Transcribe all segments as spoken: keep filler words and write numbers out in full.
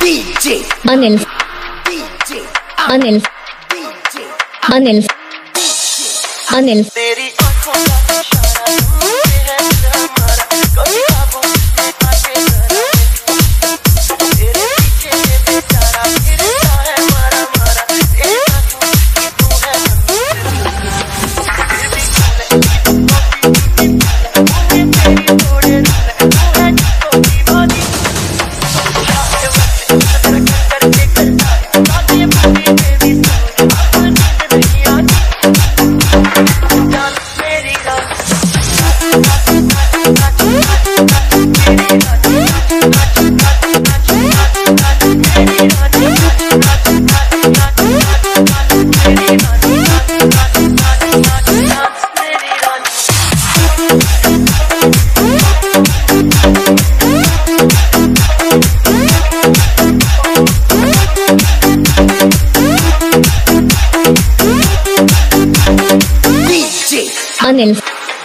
DJ Anil DJ Anil DJ Anil Anil तेरी आंखों का इशारा मुझे है दिल हमारा कभी ख्वाबों में आके जरा तेरे पीछे ये बेचारा फिरता है मारा मारा तेरी आंखों की तू है फिर भी कॉफी तेरी थोड़े तू है जिसको की बात करके करता है बातें पूरी बेबी अपनी नहीं आती Anil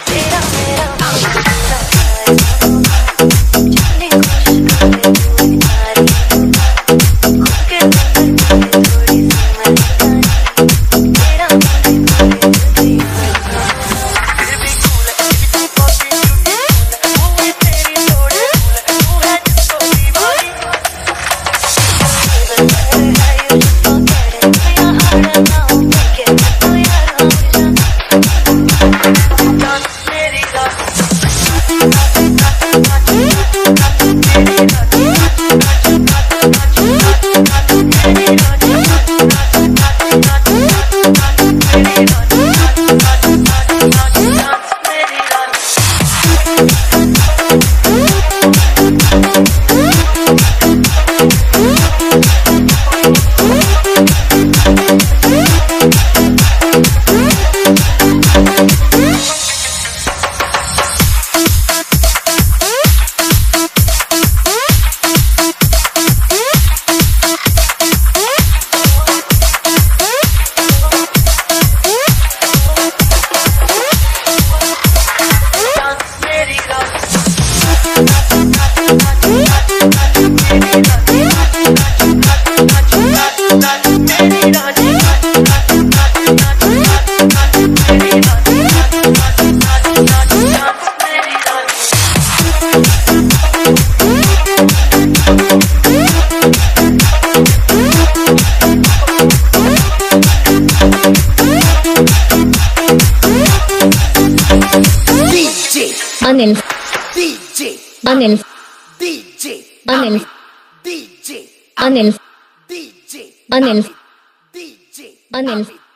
Anil DJ Anil DJ Anil DJ Anil DJ Anil DJ Anil